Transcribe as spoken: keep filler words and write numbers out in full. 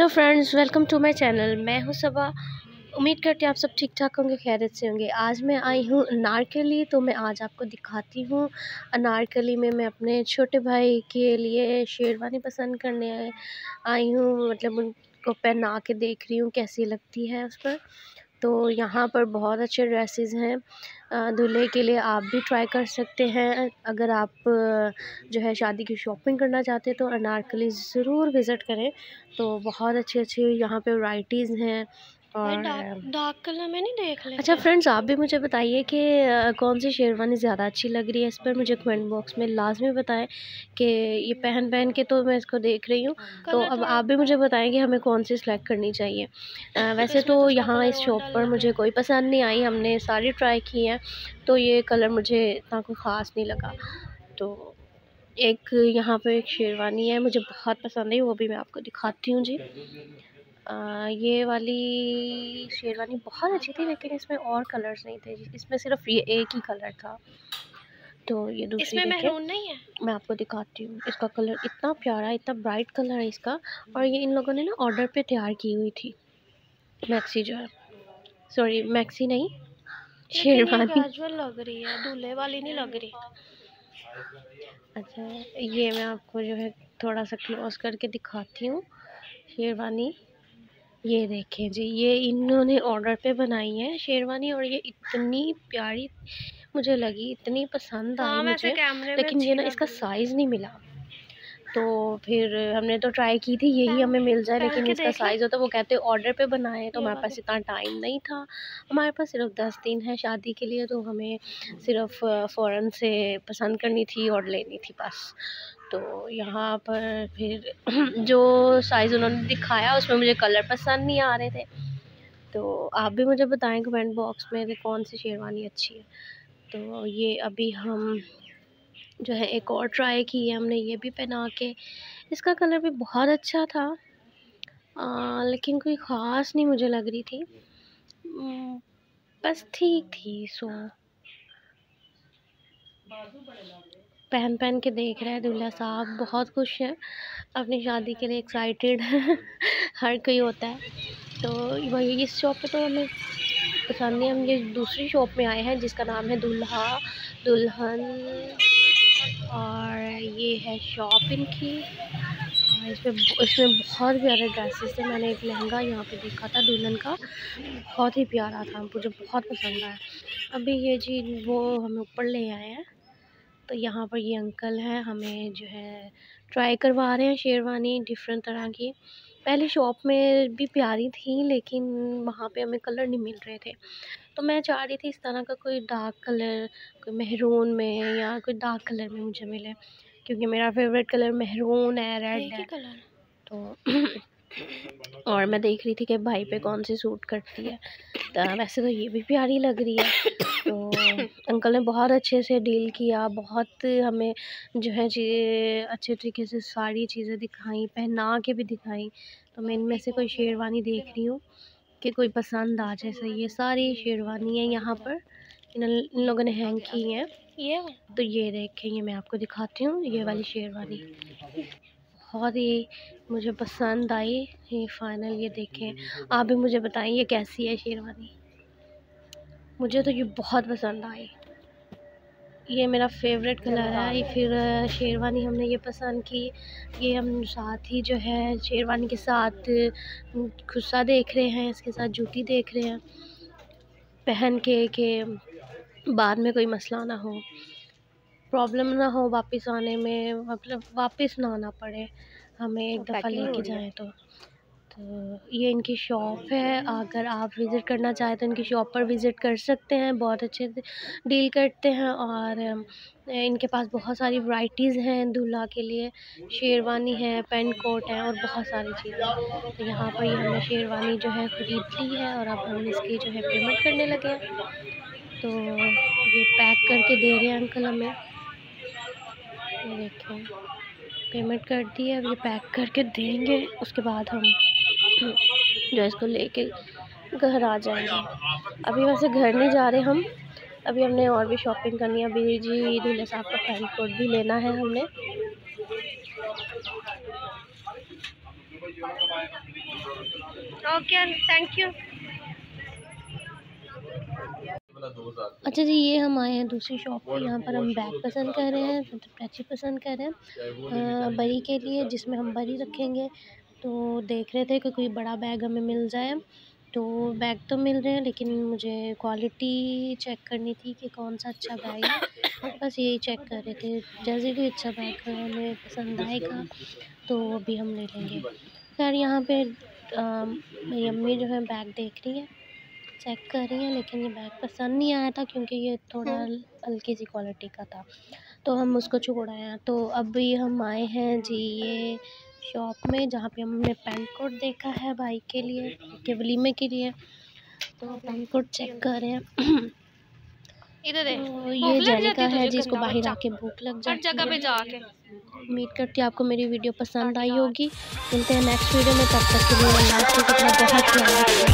Friends, welcome to my channel. मैं हूं सबा। उम्मीद करती हूँ आप सब ठीक ठाक होंगे, खैरियत से होंगे। आज मैं आई हूँ अनारकली, तो मैं आज आपको दिखाती हूँ अनारकली में मैं अपने छोटे भाई के लिए शेरवानी पसंद करने आई हूँ। मतलब उनको पहना के देख रही हूँ कैसी लगती है उस पर। तो यहाँ पर बहुत अच्छे ड्रेसेस हैं दूल्हे के लिए, आप भी ट्राई कर सकते हैं। अगर आप जो है शादी की शॉपिंग करना चाहते हैं तो अनारकली ज़रूर विज़िट करें। तो बहुत अच्छे अच्छे यहाँ पे वैराइटीज़ हैं। और डार्क डार्क कलर में नहीं देख लेते। अच्छा फ्रेंड्स, आप भी मुझे बताइए कि कौन सी शेरवानी ज़्यादा अच्छी लग रही है। इस पर मुझे कमेंट बॉक्स में लाजमी बताएं कि ये पहन पहन के तो मैं इसको देख रही हूँ। तो अब आप भी मुझे बताएं कि हमें कौन सी सिलेक्ट करनी चाहिए। आ, वैसे तो यहाँ इस शॉप पर मुझे कोई पसंद नहीं आई, हमने सारी ट्राई की हैं, तो ये कलर मुझे इतना कोई ख़ास नहीं लगा। तो एक यहाँ पर एक शेरवानी है मुझे बहुत पसंद है, वो भी मैं आपको दिखाती हूँ जी। आ, ये वाली शेरवानी बहुत अच्छी थी, लेकिन इसमें और कलर्स नहीं थे, इसमें सिर्फ ये एक ही कलर था। तो ये दूसरी इसमें देखें, मैरून नहीं है। मैं आपको दिखाती हूँ। इसका कलर इतना प्यारा, इतना ब्राइट कलर है इसका। और ये इन लोगों ने ना ऑर्डर पे तैयार की हुई थी, मैक्सी जो है, सॉरी मैक्सी नहीं, शेरवानी। कैजुअल लग रही है, दूल्हे वाली नहीं लग रही। अच्छा, ये मैं आपको जो है थोड़ा सा क्लोज करके दिखाती हूँ शेरवानी। ये देखें जी, ये इन्होंने ऑर्डर पे बनाई है शेरवानी, और ये इतनी प्यारी मुझे लगी, इतनी पसंद आई हाँ, मुझे। लेकिन ये ये ना इसका साइज़ नहीं मिला, तो फिर हमने तो ट्राई की थी यही हमें मिल जाए, लेकिन इसका साइज़ होता, वो कहते ऑर्डर पे बनाए, तो हमारे पास इतना टाइम नहीं था। हमारे पास सिर्फ दस दिन है शादी के लिए, तो हमें सिर्फ फ़ौरन से पसंद करनी थी और लेनी थी बस। तो यहाँ पर फिर जो साइज़ उन्होंने दिखाया उसमें मुझे कलर पसंद नहीं आ रहे थे। तो आप भी मुझे बताएं कमेंट बॉक्स में कि कौन सी शेरवानी अच्छी है। तो ये अभी हम जो है एक और ट्राई की है हमने, ये भी पहना के। इसका कलर भी बहुत अच्छा था, आ, लेकिन कोई ख़ास नहीं मुझे लग रही थी, बस ठीक थी। सो पहन पहन के देख रहे हैं दूल्हा साहब, बहुत खुश हैं अपनी शादी के लिए, एक्साइटेड हर कोई होता है। तो वही इस शॉप पे तो हमें पसंद नहीं, हम ये दूसरी शॉप में आए हैं जिसका नाम है दूल्हा दुल्हन, और ये है शॉप इनकी। और इसमें इसमें बहुत प्यारे ड्रेसेस थे। मैंने एक लहंगा यहाँ पे देखा था दुल्हन का, बहुत ही प्यारा था, मुझे बहुत पसंद आया। अभी ये जी वो हमें ऊपर ले आए हैं, तो यहाँ पर ये अंकल हैं, हमें जो है ट्राई करवा रहे हैं शेरवानी डिफरेंट तरह की। पहले शॉप में भी प्यारी थी, लेकिन वहाँ पे हमें कलर नहीं मिल रहे थे, तो मैं चाह रही थी इस तरह का कोई डार्क कलर, कोई मेहरून में या कोई डार्क कलर में मुझे मिले, क्योंकि मेरा फेवरेट कलर मेहरून है, रेड है। कलर तो और मैं देख रही थी कि भाई पे कौन सी सूट करती है, तो वैसे तो ये भी प्यारी लग रही है। तो अंकल ने बहुत अच्छे से डील किया, बहुत हमें जो है चीज़ें अच्छे तरीके से सारी चीज़ें दिखाई, पहना के भी दिखाई। तो मैं इनमें से कोई शेरवानी देख रही हूँ कि कोई पसंद आ जाए। सही, ये सारी शेरवानी है यहाँ पर, इन इन लोगों ने हैंग की हैं। ये तो ये देखें, ये मैं आपको दिखाती हूँ, ये वाली शेरवानी बहुत ही मुझे पसंद आई। ये फाइनल, ये देखें, आप भी मुझे बताएं ये कैसी है शेरवानी। मुझे तो ये बहुत पसंद आई, ये मेरा फेवरेट कलर है। फिर शेरवानी हमने ये पसंद की, ये हम साथ ही जो है शेरवानी के साथ खुस्सा देख रहे हैं, इसके साथ जूती देख रहे हैं पहन के, कि बाद में कोई मसला ना हो, प्रॉब्लम ना हो वापस आने में, मतलब वापस ना आना पड़े हमें एक दफ़ा लेके जाएं। तो तो ये इनकी शॉप है, अगर आप विज़िट करना चाहें तो इनकी शॉप पर विज़िट कर सकते हैं, बहुत अच्छे से डील करते हैं। और इनके पास बहुत सारी वैराइटीज़ हैं दूल्हा के लिए, शेरवानी है, पेंट कोट है और बहुत सारी चीज़ें। तो यहाँ पर ये हमने शेरवानी जो है ख़रीद ली है, और अब हम इसकी जो है पेमेंट करने लगे हैं। तो ये पैक करके दे रहे हैं अंकल हमें, ये देखें पेमेंट कर दी है, अब ये पैक करके देंगे, उसके बाद हम जो इसको लेके घर आ जाएंगे। अभी वैसे घर नहीं जा रहे हम, अभी हमने और भी शॉपिंग करनी है। अभी जी दूल्हे साहब का पैंट कोट भी लेना है हमने। Okay thank you. अच्छा जी, ये हम आए हैं दूसरी शॉप पे। यहाँ पर हम बैग पसंद कर रहे हैं, मतलब कैची पसंद कर रहे हैं बरी के लिए, जिसमें हम बरी रखेंगे। तो देख रहे थे कि कोई बड़ा बैग हमें मिल जाए। तो बैग तो मिल रहे हैं, लेकिन मुझे क्वालिटी चेक करनी थी कि कौन सा अच्छा बैग है। बस यही चेक कर रहे थे। जैसे कोई अच्छा बैग हमें पसंद आएगा तो अभी हम ले लेंगे। खैर यहाँ पे मेरी अम्मी जो है बैग देख रही है, चेक कर रही हैं, लेकिन ये बैग पसंद नहीं आया था क्योंकि ये थोड़ा हल्की सी क्वालिटी का था, तो हम उसको छोड़ाया। तो अभी हम आए हैं जी ये शॉप में, जहाँ पे हमने पैंट कोट देखा है भाई के लिए, के वलीमे के लिए। तो पैंट कोट चेक कर रहे हैं। इधर दे। तो ये जेनिका है जिसको बाहर आके भूख लग जाती है। जगह पे जाके उम्मीद करती हूँ आपको मेरी वीडियो पसंद आई होगी। मिलते हैं नेक्स्ट वीडियो में, तब तक के लिए अल्लाह हाफ़िज़, अपना बहुत ख्याल रखिए।